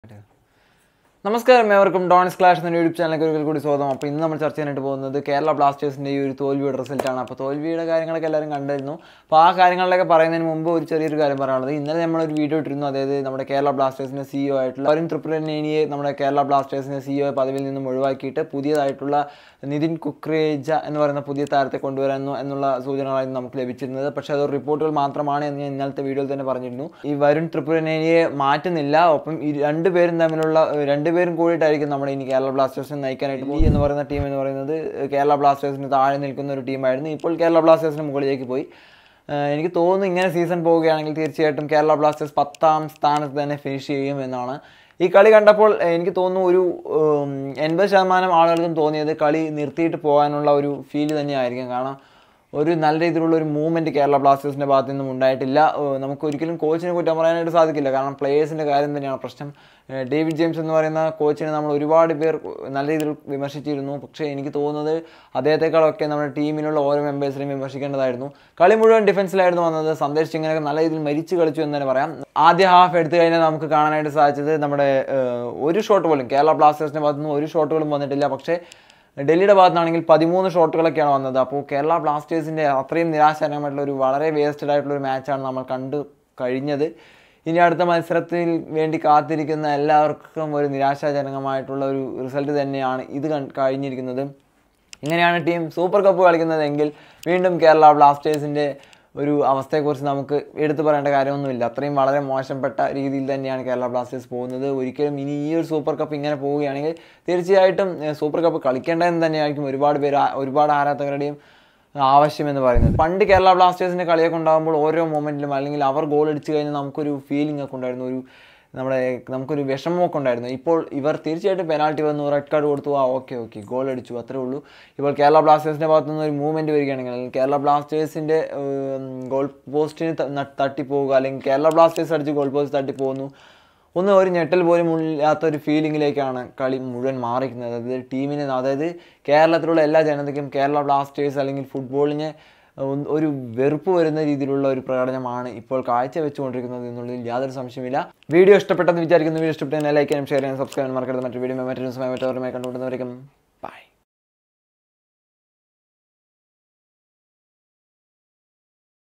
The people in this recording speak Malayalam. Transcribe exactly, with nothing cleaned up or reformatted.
നമസ്കാരം, ഏവർക്കും ഡോൺസ് ക്ലാഷ് എന്ന യൂട്യൂബ് ചാനലിലേക്ക് ഒരിക്കൽ കൂടി സ്വാഗതം. അപ്പോൾ ഇന്ന് നമ്മൾ ചർച്ച ചെയ്യാനായിട്ട് പോകുന്നത് കേരള ബ്ലാസ്റ്റേഴ്സിൻ്റെ ഈ ഒരു തോൽവിയുടെ റിസൾട്ടാണ്. അപ്പോൾ തോൽവിയുടെ കാര്യങ്ങളൊക്കെ എല്ലാവരും കണ്ടിരുന്നു. അപ്പോൾ ആ കാര്യങ്ങളിലൊക്കെ പറയുന്നതിന് മുമ്പ് ഒരു ചെറിയൊരു കാര്യം പറയാനുള്ളത്, ഇന്നലെ നമ്മളൊരു വീഡിയോ ഇട്ടിരുന്നു. അതായത് നമ്മുടെ കേരള ബ്ലാസ്റ്റേഴ്സിൻ്റെ സിഇഒ ആയിട്ടുള്ള വരുൺ ത്രിപുരനേനിയെ നമ്മുടെ കേരള ബ്ലാസ്റ്റേഴ്സിൻ്റെ സിഇഒ പദവിയിൽ നിന്നും ഒഴിവാക്കിയിട്ട് പുതിയതായിട്ടുള്ള നിതിൻ കുക്രേജ എന്ന് പറയുന്ന പുതിയ താരത്തെ കൊണ്ടുവരാമെന്നു എന്നുള്ള സൂചനകളായിരുന്നു നമുക്ക് ലഭിച്ചിരുന്നത്. പക്ഷേ അത് റിപ്പോർട്ടുകൾ മാത്രമാണ് എന്ന് ഞാൻ ഇന്നലത്തെ വീഡിയോയിൽ തന്നെ പറഞ്ഞിരുന്നു. ഈ വരുൺ ത്രിപുരനേനിയെ മാറ്റുന്നില്ല, ഒപ്പം ഈ രണ്ടുപേരും തമ്മിലുള്ള രണ്ടുപേരും കൂടിയിട്ടായിരിക്കും നമ്മുടെ ഇനി കേരള ബ്ലാസ്റ്റേഴ്സിനെ നയിക്കാനായിട്ട് ഈ എന്ന് പറയുന്ന ടീം എന്ന് പറയുന്നത് കേരള ബ്ലാസ്റ്റേഴ്സിന് താഴെ നിൽക്കുന്ന ഒരു ടീമായിരുന്നു. ഇപ്പോൾ കേരള ബ്ലാസ്റ്റേഴ്സിന് മുകളിലേക്ക് പോയി. എനിക്ക് തോന്നുന്നു ഇങ്ങനെ സീസൺ പോവുകയാണെങ്കിൽ തീർച്ചയായിട്ടും കേരള ബ്ലാസ്റ്റേഴ്സ് പത്താം സ്ഥാനത്ത് തന്നെ ഫിനിഷ് ചെയ്യും എന്നാണ്. ഈ കളി കണ്ടപ്പോൾ എനിക്ക് തോന്നുന്നു ഒരു എൺപത് ശതമാനം ആളുകൾക്കും തോന്നിയത് കളി നിർത്തിയിട്ട് പോകാനുള്ള ഒരു ഫീല് തന്നെയായിരിക്കും. കാരണം ഒരു നല്ല രീതിയിലുള്ള ഒരു മൂവ്മെൻറ്റ് കേരള ബ്ലാസ്റ്റേഴ്സിൻ്റെ ഭാഗത്തു നിന്നും ഉണ്ടായിട്ടില്ല. നമുക്ക് ഒരിക്കലും കോച്ചിനെ കുറ്റം പറയാനായിട്ട് സാധിക്കില്ല, കാരണം പ്ലേയേഴ്സിൻ്റെ കാര്യം തന്നെയാണ് പ്രശ്നം. ഡേവിഡ് ജെയിംസ് എന്ന് പറയുന്ന കോച്ചിനെ നമ്മൾ ഒരുപാട് പേർ നല്ല രീതിയിൽ വിമർശിച്ചിരുന്നു. പക്ഷേ എനിക്ക് തോന്നുന്നത് അദ്ദേഹത്തെക്കാളൊക്കെ നമ്മുടെ ടീമിലുള്ള ഓരോ മെമ്പേഴ്സിനെയും വിമർശിക്കേണ്ടതായിരുന്നു. കളി മുഴുവൻ ഡിഫൻസിലായിരുന്നു വന്നത്. സന്ദേശ് സിംഗിനൊക്കെ നല്ല രീതിയിൽ മരിച്ചു കളിച്ചു എന്ന് തന്നെ പറയാം. ആദ്യ ഹാഫ് എടുത്തു കഴിഞ്ഞാൽ നമുക്ക് കാണാനായിട്ട് സാധിച്ചത് നമ്മുടെ ഒരു ഷോട്ട് പോലും കേരള ബ്ലാസ്റ്റേഴ്സിൻ്റെ ഭാഗത്തുനിന്ന് ഒരു ഷോട്ടുകളും വന്നിട്ടില്ല. പക്ഷേ ഡൽഹിയുടെ ഭാഗത്താണെങ്കിൽ പതിമൂന്ന് ഷോട്ടുകളൊക്കെയാണ് വന്നത്. അപ്പോൾ കേരള ബ്ലാസ്റ്റേഴ്സിൻ്റെ അത്രയും നിരാശാജനകമായിട്ടുള്ള ഒരു വളരെ വേസ്റ്റഡ് ആയിട്ടുള്ള ഒരു മാച്ചാണ് നമ്മൾ കണ്ടു കഴിഞ്ഞത്. ഇനി അടുത്ത മത്സരത്തിൽ വേണ്ടി കാത്തിരിക്കുന്ന എല്ലാവർക്കും ഒരു നിരാശാജനകമായിട്ടുള്ള ഒരു റിസൾട്ട് തന്നെയാണ് ഇത് കഴിഞ്ഞിരിക്കുന്നത്. ഇങ്ങനെയാണ് ടീം സൂപ്പർ കപ്പ് കളിക്കുന്നതെങ്കിൽ വീണ്ടും കേരള ബ്ലാസ്റ്റേഴ്സിൻ്റെ ഒരു അവസ്ഥയെക്കുറിച്ച് നമുക്ക് എടുത്തു പറയേണ്ട കാര്യമൊന്നുമില്ല. അത്രയും വളരെ മോശപ്പെട്ട രീതിയിൽ തന്നെയാണ് കേരള ബ്ലാസ്റ്റേഴ്സ് പോകുന്നത്. ഒരിക്കലും ഇനി ഈ ഒരു സൂപ്പർ കപ്പ് ഇങ്ങനെ പോവുകയാണെങ്കിൽ തീർച്ചയായിട്ടും സൂപ്പർ കപ്പ് കളിക്കേണ്ടതെന്ന് തന്നെയായിരിക്കും ഒരുപാട് പേര് ഒരുപാട് ആരാധകരുടെയും ആവശ്യമെന്ന് പറയുന്നത്. പണ്ട് കേരള ബ്ലാസ്റ്റേഴ്സിൻ്റെ കളിയൊക്കെ ഉണ്ടാകുമ്പോൾ ഓരോ മൊമെൻറ്റിലും അല്ലെങ്കിൽ അവർ ഗോൾ അടിച്ചു കഴിഞ്ഞാൽ നമുക്കൊരു ഫീലിംഗ് ഒക്കെ ഉണ്ടായിരുന്നു, ഒരു നമ്മുടെ നമുക്കൊരു വിഷമമൊക്കെ ഉണ്ടായിരുന്നു. ഇപ്പോൾ ഇവർ തീർച്ചയായിട്ടും പെനാൾട്ടി വന്നു, റെഡ് കാർഡ് കൊടുത്തു, ആ ഓക്കെ ഓക്കെ ഗോൾ അടിച്ചു, അത്രേ ഉള്ളൂ. ഇപ്പോൾ കേരള ബ്ലാസ്റ്റേഴ്സിൻ്റെ ഭാഗത്തു നിന്ന് ഒരു മൂവ്മെൻറ്റ് വരികയാണെങ്കിൽ അല്ലെങ്കിൽ കേരള ബ്ലാസ്റ്റേഴ്സിൻ്റെ ഗോൾ പോസ്റ്റിന് തട്ടിപ്പോവുക അല്ലെങ്കിൽ കേരള ബ്ലാസ്റ്റേഴ്സ് അടിച്ച് ഗോൾ പോസ്റ്റ് തട്ടിപ്പോകുന്നു, ഒന്നും ഒരു ഞെട്ടൽ പോലും ഇല്ലാത്തൊരു ഫീലിങ്ങിലേക്കാണ് കളി മുഴുവൻ മാറിക്കുന്നത്. അതായത് ടീമിന്, അതായത് കേരളത്തിലുള്ള എല്ലാ ജനതയ്ക്കും കേരള ബ്ലാസ്റ്റേഴ്സ് അല്ലെങ്കിൽ ഫുട്ബോളിനെ ഒരു വെറുപ്പ് വരുന്ന രീതിയിലുള്ള ഒരു പ്രകടനമാണ് ഇപ്പോൾ കാഴ്ചവെച്ചുകൊണ്ടിരിക്കുന്നത് എന്നുള്ളതിൽ യാതൊരു സംശയമില്ല. വീഡിയോ ഇഷ്ടപ്പെട്ടെന്ന് വിചാരിക്കുന്നു. വീഡിയോ ഇഷ്ടപ്പെട്ടെന്ന് ലൈക്ക് ചെയ്യാനും ഷെയർ ചെയ്യാനും സബ്സ്ക്രൈബ് ചെയ്യാനും മറക്കരുത്. മറ്റൊരു വീഡിയോ മറ്റൊരു സമയം മറ്റവരുമായി കണ്ടുകൊണ്ടുവന്നവരേക്കും